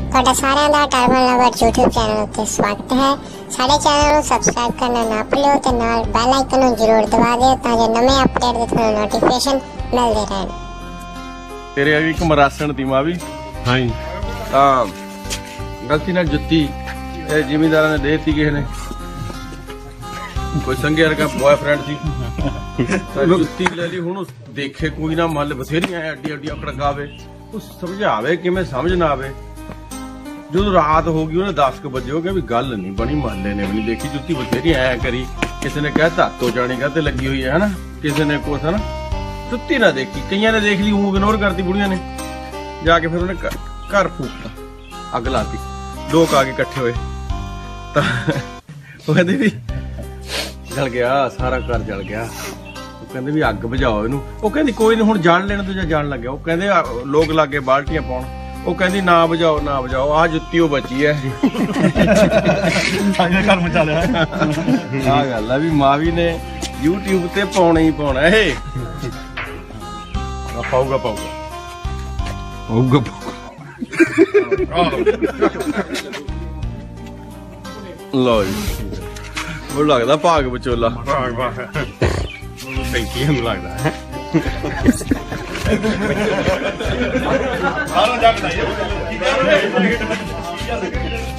ਤੁਹਾਡਾ ਸਾਰਿਆਂ ਦਾ ਟਰਬਲ ਲਵਰ YouTube ਚੈਨਲ ਉੱਤੇ ਸਵਾਗਤ ਹੈ। ਸਾਡੇ ਚੈਨਲ ਨੂੰ ਸਬਸਕ੍ਰਾਈਬ ਕਰਨਾ ਨਾ ਭੁੱਲਿਓ ਤੇ ਨਾਲ ਬੈਲ ਆਈਕਨ ਨੂੰ ਜ਼ਰੂਰ ਦਬਾ ਦਿਓ ਤਾਂ ਜੋ ਨਵੇਂ ਅਪਡੇਟ ਦੇ ਤੁਹਾਨੂੰ ਨੋਟੀਫਿਕੇਸ਼ਨ ਮਿਲਦੇ ਰਹਿਣ। ਤੇਰੇ ਆ ਇੱਕ ਮਰਾਸਣ ਦੀ ਮਾਂ ਵੀ ਹਾਂ ਜੀ ਤਾਂ ਗਲਤੀ ਨਾਲ ਜੁੱਤੀ ਇਹ ਜ਼ਿਮੀਂਦਾਰਾਂ ਨੇ ਦੇ ਦਿੱਤੀ ਕਿਸੇ ਨੇ, ਕੋਈ ਸੰਗੇ ਵਰਗਾ ਬॉयਫ੍ਰੈਂਡ ਸੀ ਤਾਂ ਜੁੱਤੀ ਲੈ ਲਈ। ਹੁਣ ਦੇਖੇ ਕੋਈ ਨਾ ਮੱਲ ਬਥੇਰੀਆਂ ਅੱਡੀ ਅੱਡੀ ਅਕੜਕਾਵੇ, ਉਹ ਸਮਝਾਵੇ ਕਿਵੇਂ ਸਮਝ ਨਾ ਆਵੇ। ਜਦੋਂ ਰਾਤ ਹੋ ਗਈ ਉਹਨੇ 10 ਵਜੇ ਹੋ ਗਿਆ ਵੀ ਗੱਲ ਨਹੀਂ ਬਣੀ, ਮਹੱਲੇ ਨੇ ਵੀ ਨਹੀਂ ਦੇਖੀ ਜੁੱਤੀ ਬਥੇਰੀ ਐ ਕਰੀ। ਕਿਸੇ ਨੇ ਕਹਿਤਾ ਤੋ ਜਾਣੀ ਕਾਹਤੇ ਲੱਗੀ ਹੋਈ ਹੈ ਹਨਾ, ਕਿਸੇ ਨੇ ਕੁਛ ਹਨਾ, ਜੁੱਤੀ ਨਾ ਦੇਖੀ। ਕਈਆਂ ਨੇ ਦੇਖ ਲਈ ਉਹ ਇਗਨੋਰ ਕਰਤੀ ਬੁੜੀਆਂ ਨੇ, ਜਾ ਕੇ ਫਿਰ ਉਹਨੇ ਘਰ ਫੂਕਤਾ, ਅੱਗ ਲਾਤੀ। ਲੋਕ ਆ ਕੇ ਇਕੱਠੇ ਹੋਏ ਤਾਂ ਉਹ ਕਹਿੰਦੇ ਵੀ ਜਲ ਗਿਆ, ਸਾਰਾ ਘਰ ਜਲ ਗਿਆ। ਉਹ ਕਹਿੰਦੇ ਵੀ ਅੱਗ ਬੁਝਾਓ ਇਹਨੂੰ। ਉਹ ਕਹਿੰਦੀ ਕੋਈ ਨਹੀਂ ਹੁਣ ਜਾਣ ਲੈਣ ਤੋਂ ਜਾਂ ਜਾਣ ਲੱਗਿਆ। ਉਹ ਕਹਿੰਦੇ ਲੋਕ ਲਾਗੇ ਬਾਲਟੀਆਂ ਪਾਉਣ। ਉਹ ਕਹਿੰਦੀ ਨਾ ਬੁਝਾਓ ਨਾ ਬੁਝਾਓ, ਆਹ ਜੁੱਤੀ ਉਹ ਬਚੀ ਹੈ। ਘਰ ਮਚਾ ਲਿਆ। ਆਹ ਗੱਲ ਆ ਵੀ ਮਾਵੀ ਨੇ YouTube ਤੇ ਪਾਉਣਾ ਹੀ ਪਾਉਣਾ ਇਹ। ਪਾਊਗਾ ਪਾਊਗਾ ਪਾਊਗਾ ਲੋ ਜੀ, ਉਹ ਲੱਗਦਾ ਭਾਗ ਵਿਚੋਲਾ। ਟੈਂਕੀ ਨੂੰ ਲੱਗਦਾ ਹੈ ਸਾਰਾ ਜੱਗ ਦਾ